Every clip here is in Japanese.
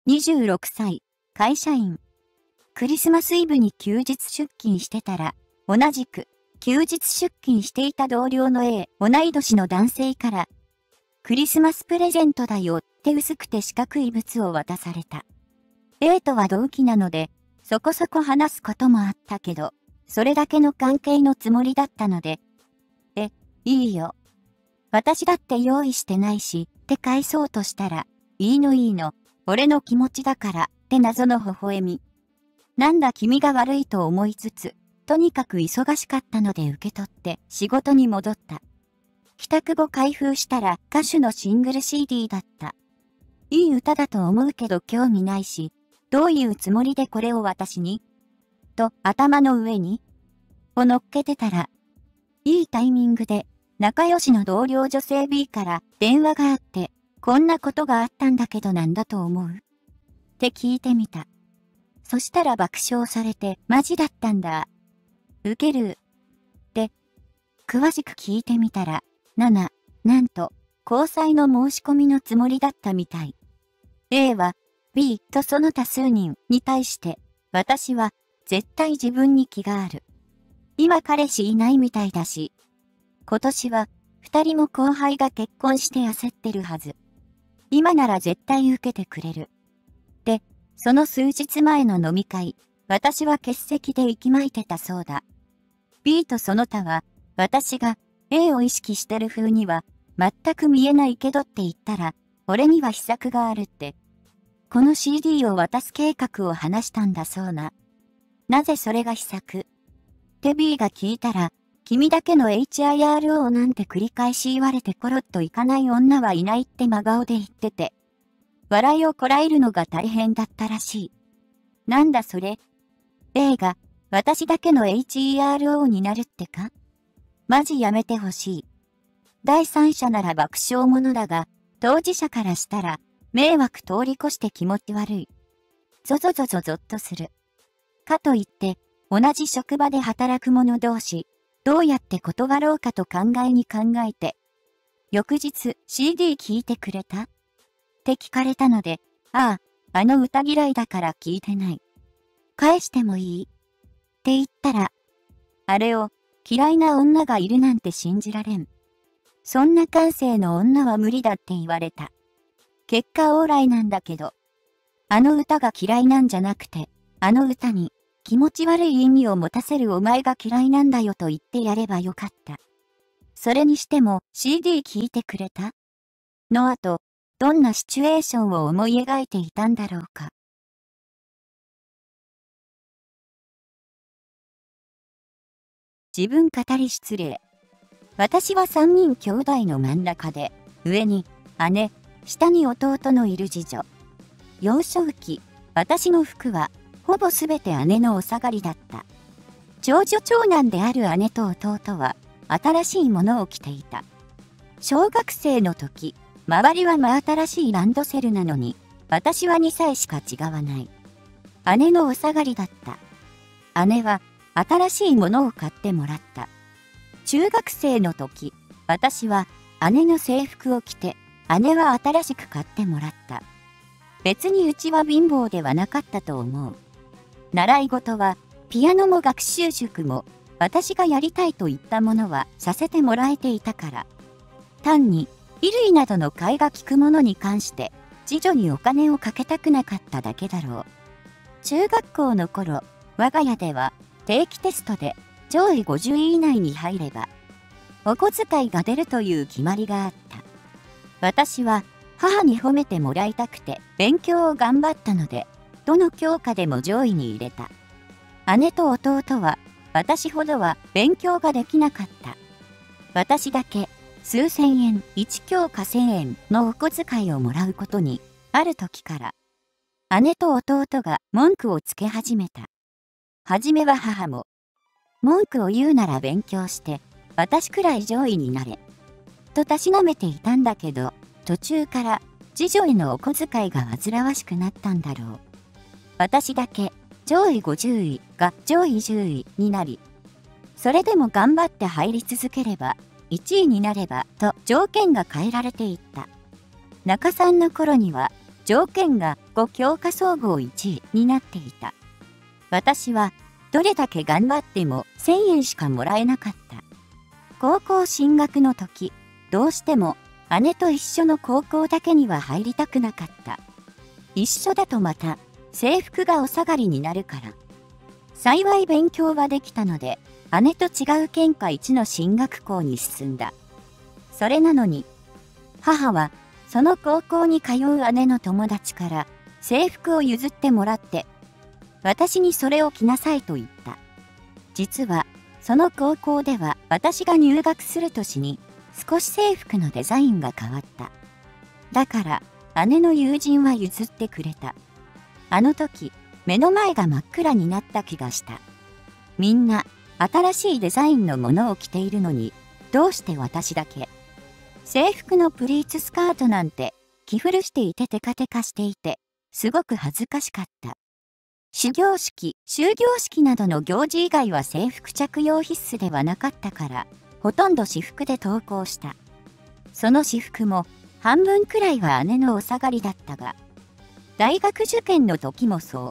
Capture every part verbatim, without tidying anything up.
にじゅうろくさい、会社員。クリスマスイブに休日出勤してたら、同じく休日出勤していた同僚の A、同い年の男性から、クリスマスプレゼントだよって薄くて四角い物を渡された。A とは同期なので、そこそこ話すこともあったけど、それだけの関係のつもりだったので、え、いいよ。私だって用意してないし、って返そうとしたら、いいのいいの、俺の気持ちだから、って謎の微笑み。なんだ君が悪いと思いつつ、とにかく忙しかったので受け取って仕事に戻った。帰宅後開封したら歌手のシングル シーディー だった。いい歌だと思うけど興味ないし、どういうつもりでこれを私にと頭の上にを乗っけてたら、いいタイミングで仲良しの同僚女性 B から電話があって、こんなことがあったんだけどなんだと思うって聞いてみた。そしたら爆笑されてマジだったんだ。ウケる。で、詳しく聞いてみたら、なな、なんと交際の申し込みのつもりだったみたい。A は B とその多数人に対して、私は絶対自分に気がある。今彼氏いないみたいだし、今年は二人も後輩が結婚して焦ってるはず。今なら絶対受けてくれる。で、その数日前の飲み会、私は欠席で息巻いてたそうだ。B とその他は、私が A を意識してる風には、全く見えないけどって言ったら、俺には秘策があるって。この シーディー を渡す計画を話したんだそうな。なぜそれが秘策って B が聞いたら、君だけの エイチアイアールオー なんて繰り返し言われてコロッといかない女はいないって真顔で言ってて、笑いをこらえるのが大変だったらしい。なんだそれ ?A が、私だけの エイチイーアールオー になるってかマジやめてほしい。第三者なら爆笑ものだが、当事者からしたら、迷惑通り越して気持ち悪い。ゾゾゾゾゾッとする。かといって、同じ職場で働く者同士、どうやって断ろうかと考えに考えて、翌日 シーディー 聞いてくれたって聞かれたので、ああ、あの歌嫌いだから聞いてない。返してもいいって言ったら、あれを嫌いな女がいるなんて信じられん。そんな感性の女は無理だって言われた。結果オーライなんだけど、あの歌が嫌いなんじゃなくて、あの歌に気持ち悪い意味を持たせるお前が嫌いなんだよと言ってやればよかった。それにしても シーディー 聞いてくれたの後、どんなシチュエーションを思い描いていたんだろうか。自分語り失礼。私は三人兄弟の真ん中で、上に姉、下に弟のいる次女。幼少期、私の服はほぼすべて姉のお下がりだった。長女長男である姉と弟は新しいものを着ていた。小学生の時、周りは真新しいランドセルなのに、私はにさいしか違わない。姉のお下がりだった。姉は新しいものを買ってもらった。中学生の時、私は姉の制服を着て、姉は新しく買ってもらった。別にうちは貧乏ではなかったと思う。習い事は、ピアノも学習塾も、私がやりたいといったものはさせてもらえていたから。単に、衣類などの買いが利くものに関して、次女にお金をかけたくなかっただけだろう。中学校の頃、我が家では、定期テストで上位ごじゅうい以内に入れば、お小遣いが出るという決まりがあった。私は母に褒めてもらいたくて勉強を頑張ったので、どの教科でも上位に入れた。姉と弟は私ほどは勉強ができなかった。私だけ数千円、いち教科せんえんのお小遣いをもらうことに、ある時から、姉と弟が文句をつけ始めた。はじめは母も、文句を言うなら勉強して、私くらい上位になれ。とたしなめていたんだけど、途中から次女へのお小遣いが煩わしくなったんだろう。私だけ上位ごじゅういが上位じゅういになり、それでも頑張って入り続ければ、いちいになればと条件が変えられていった。中さんの頃には条件がご教科総合いちいになっていた。私はどれだけ頑張ってもせんえんしかもらえなかった。高校進学の時、どうしても姉と一緒の高校だけには入りたくなかった。一緒だとまた制服がお下がりになるから。幸い勉強はできたので、姉と違う県下一の進学校に進んだ。それなのに、母はその高校に通う姉の友達から制服を譲ってもらって、私にそれを着なさいと言った。実は、その高校では私が入学する年に少し制服のデザインが変わった。だから姉の友人は譲ってくれた。あの時、目の前が真っ暗になった気がした。みんな新しいデザインのものを着ているのに、どうして私だけ。制服のプリーツスカートなんて着古していてテカテカしていて、すごく恥ずかしかった。始業式、終業式などの行事以外は制服着用必須ではなかったから、ほとんど私服で登校した。その私服も半分くらいは姉のお下がりだったが、大学受験の時もそう。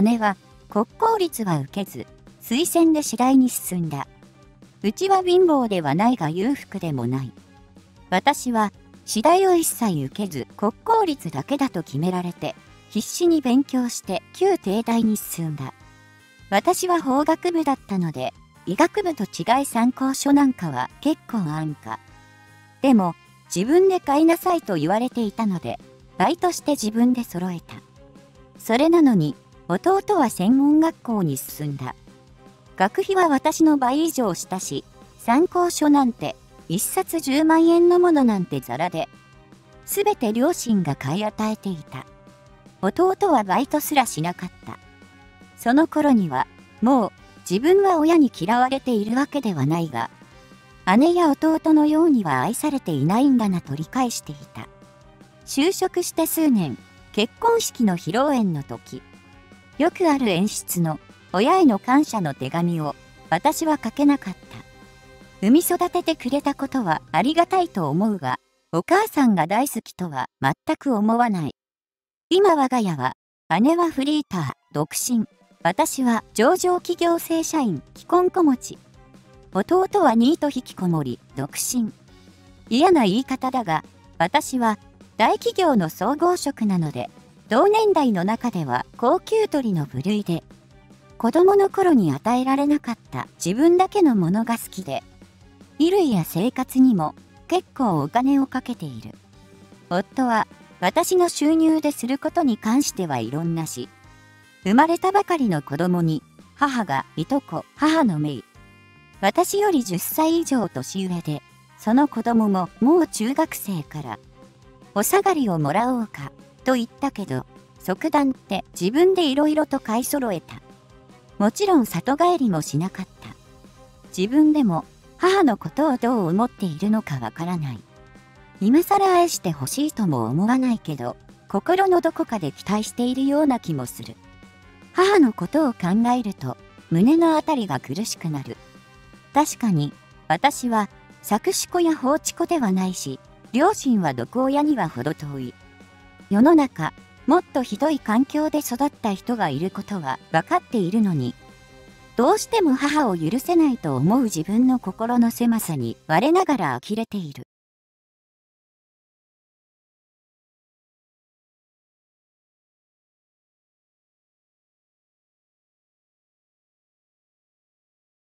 姉は国公立は受けず、推薦で次第に進んだ。うちは貧乏ではないが裕福でもない。私は次第を一切受けず国公立だけだと決められて、必死に勉強して旧帝大に進んだ。私は法学部だったので、医学部と違い参考書なんかは結構安価。でも、自分で買いなさいと言われていたので、バイトして自分で揃えた。それなのに、弟は専門学校に進んだ。学費は私の倍以上したし、参考書なんて、一冊じゅうまんえんのものなんてザラで、すべて両親が買い与えていた。弟はバイトすらしなかった。その頃には、もう自分は親に嫌われているわけではないが、姉や弟のようには愛されていないんだなと理解していた。就職して数年、結婚式の披露宴の時、よくある演出の親への感謝の手紙を私は書けなかった。産み育ててくれたことはありがたいと思うが、お母さんが大好きとは全く思わない。今我が家は、姉はフリーター、独身。私は上場企業正社員、既婚子持ち。弟はニート引きこもり、独身。嫌な言い方だが、私は大企業の総合職なので、同年代の中では高級鳥の部類で、子供の頃に与えられなかった自分だけのものが好きで、衣類や生活にも結構お金をかけている。夫は私の収入ですることに関してはいろんなし、生まれたばかりの子供に母がいとこ、母の姪。私よりじゅっさい以上年上で、その子供ももう中学生からお下がりをもらおうかと言ったけど、即断って自分でいろいろと買い揃えた。もちろん里帰りもしなかった。自分でも母のことをどう思っているのかわからない。今更愛してほしいとも思わないけど、心のどこかで期待しているような気もする。母のことを考えると、胸のあたりが苦しくなる。確かに、私は作詞子や放置子ではないし、両親は毒親には程遠い。世の中、もっとひどい環境で育った人がいることは分かっているのに、どうしても母を許せないと思う自分の心の狭さに我ながら呆れている。